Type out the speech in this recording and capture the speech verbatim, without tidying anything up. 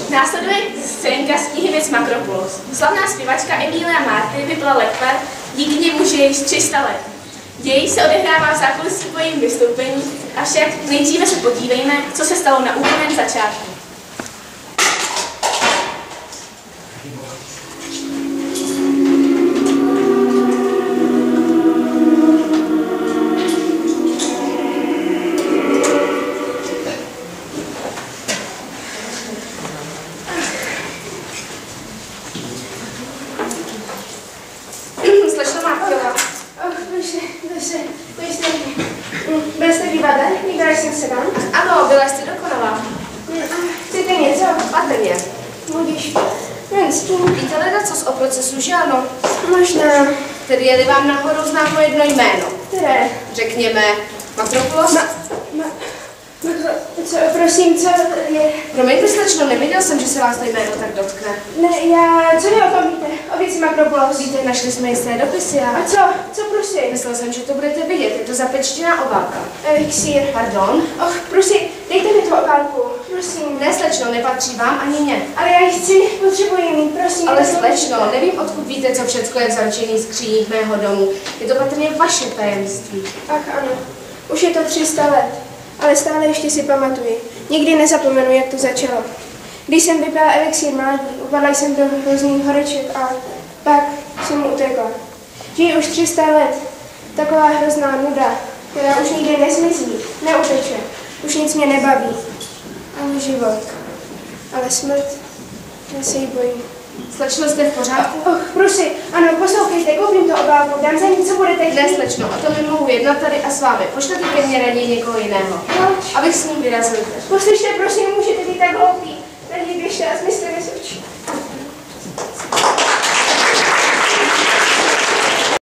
Následuje scénka z knihy Věc Makropulos. Slavná zpěvačka Emilia Marty vypla lekvar, díky němu žije již tři sta let. Děj se odehrává v zákulisí po jejím vystoupení, avšak nejdříve se podívejme, co se stalo na úplném začátku. Byl jste divadle? Vybrali jsem se vám? Ano, byla jste dokonalá. Chcete něco? Patrně. Budíš. Jen s tím. Víte ledacos o procesu, že ano? Možná. Tedy je-li vám náhodou známo jedno jméno. Které? Řekněme Makropulos? Ma, ma, ma, co, prosím, co je? Promiňte, slečno, nevěděl jsem, že se vás to jméno tak dotkne. Ne, já, co vy o tom víte? O věci Makropulos? Víte, našli jsme jisté dopisy a... A co? Co prosím? Myslel jsem, že to budete vidět, je to zapečtěná obálka. Elixír. Pardon? Och, prosím, dejte mi tu obálku. Prosím. Ne, slečno, nepatří vám ani mě. Ale já ji chci, potřebuji mít, prosím. Ale slečno, nevím, odkud víte, co všecko je v zavčených skříních mého domu. Je to patrně vaše tajemství. Ach ano, už je to tři sta let, ale stále ještě si pamatuji. Nikdy nezapomenu, jak to začalo. Když jsem vypila elixír mládí, upadla jsem do hrozných horeček a pak jsem utekla. Žiji už tři sta let, taková hrozná nuda, která už nikdy nezmizí, neuteče, už nic mě nebaví. Ani život, ale smrt, já se jí bojím. Slečno, jste v pořádku? Och, prosím, ano, poslouchejte, koupím to obálku, dám za ní, co budete chtít. Ne, slečno, o tom nemohu jednat tady a s vámi. Pošlete ke mně raději někoho jiného. Proč? Abych s ním vyrazil. Poslyšte, prosím, můžete být tak hloupí. Raději běžte a zmizte mi z očí.